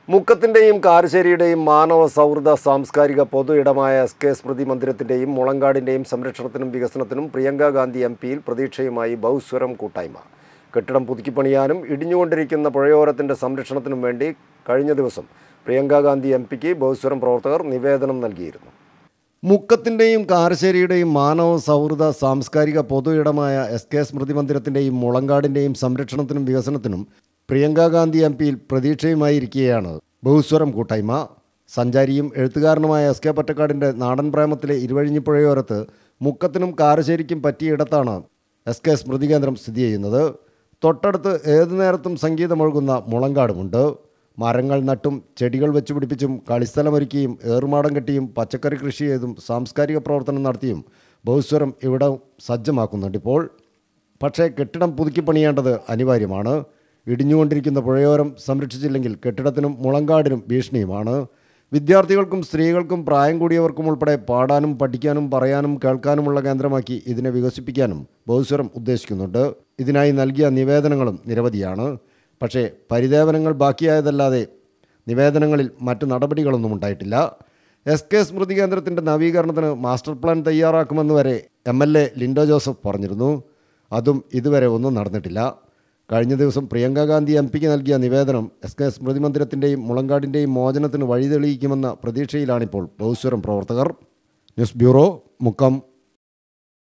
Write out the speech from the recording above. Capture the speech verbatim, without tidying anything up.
മുക്കത്തിൻ്റെയും കാരശ്ശേരിയുടെയും മാനവ സൗഹൃദ സാംസ്കാരിക പൊതു ഇടമായ എസ് കെ സ്മൃതി മന്ദിരത്തിൻ്റെയും മുളങ്കാടിൻ്റെയും സംരക്ഷണത്തിനും വികസനത്തിനും പ്രിയങ്ക ഗാന്ധി എം പിയിൽ പ്രതീക്ഷയുമായി ബഹുസ്വരം കൂട്ടായ്മ. കെട്ടിടം പുതുക്കിപ്പണിയാനും ഇടിഞ്ഞുകൊണ്ടിരിക്കുന്ന പുഴയോരത്തിൻ്റെ സംരക്ഷണത്തിനും വേണ്ടി കഴിഞ്ഞ ദിവസം പ്രിയങ്ക ഗാന്ധി എം പിക്ക് ബഹുസ്വരം പ്രവർത്തകർ നിവേദനം നൽകിയിരുന്നു. മുക്കത്തിൻ്റെയും കാരശ്ശേരിയുടെയും മാനവ സൗഹൃദ സാംസ്കാരിക പൊതു ഇടമായ എസ് കെ സ്മൃതി മന്ദിരത്തിൻ്റെയും മുളങ്കാടിൻ്റെയും സംരക്ഷണത്തിനും വികസനത്തിനും പ്രിയങ്ക ഗാന്ധി എം പിയിൽ പ്രതീക്ഷയുമായിരിക്കുകയാണ് ബഹുസ്വരം കൂട്ടായ്മ. സഞ്ചാരിയും എഴുത്തുകാരനുമായ എസ് കെ പൊറ്റക്കാടിൻ്റെ നാടൻ പ്രേമത്തിലെ ഇരുവഴിഞ്ഞിപ്പുഴയോരത്ത് മുക്കത്തിനും കാരശ്ശേരിക്കും പറ്റിയിടത്താണ് എസ് കെ സ്മൃതി കേന്ദ്രം സ്ഥിതി ചെയ്യുന്നത്. തൊട്ടടുത്ത് ഏതു നേരത്തും സംഗീതമൊഴുകുന്ന മുളങ്കാടുമുണ്ട്. മരങ്ങൾ നട്ടും ചെടികൾ വെച്ചുപിടിപ്പിച്ചും കളിസ്ഥലമൊരുക്കിയും ഏറുമാടം കെട്ടിയും പച്ചക്കറി കൃഷി ചെയ്തും സാംസ്കാരിക പ്രവർത്തനം നടത്തിയും ബഹുസ്വരം ഇവിടം സജ്ജമാക്കുന്നുണ്ടിപ്പോൾ. പക്ഷേ കെട്ടിടം പുതുക്കിപ്പണിയേണ്ടത് അനിവാര്യമാണ്. ഇടിഞ്ഞുകൊണ്ടിരിക്കുന്ന പുഴയോരം സംരക്ഷിച്ചില്ലെങ്കിൽ കെട്ടിടത്തിനും മുളങ്കാടിനും ഭീഷണിയുമാണ്. വിദ്യാർത്ഥികൾക്കും സ്ത്രീകൾക്കും പ്രായം കൂടിയവർക്കും ഉൾപ്പെടെ പാടാനും പഠിക്കാനും പറയാനും കേൾക്കാനുമുള്ള കേന്ദ്രമാക്കി ഇതിനെ വികസിപ്പിക്കാനും ബഹുസ്വരം ഉദ്ദേശിക്കുന്നുണ്ട്. ഇതിനായി നൽകിയ നിവേദനങ്ങളും നിരവധിയാണ്. പക്ഷേ പരിദേവനങ്ങൾ ബാക്കിയായതല്ലാതെ നിവേദനങ്ങളിൽ മറ്റു നടപടികളൊന്നും ഉണ്ടായിട്ടില്ല. എസ് കെ സ്മൃതി കേന്ദ്രത്തിൻ്റെ നവീകരണത്തിന് മാസ്റ്റർ പ്ലാൻ തയ്യാറാക്കുമെന്ന് വരെ M L A Lindo Joseph പറഞ്ഞിരുന്നു. അതും ഇതുവരെ ഒന്നും നടന്നിട്ടില്ല. കഴിഞ്ഞ ദിവസം പ്രിയങ്ക ഗാന്ധി എം പിക്ക് നൽകിയ നിവേദനം എസ് കെ സ്മൃതി മന്ദിരത്തിൻ്റെയും മുളങ്കാടിൻ്റെയും മോചനത്തിന് വഴി തെളിയിക്കുമെന്ന പ്രതീക്ഷയിലാണിപ്പോൾ ബഹുസ്വരം പ്രവർത്തകർ. News bureau, Mukkam.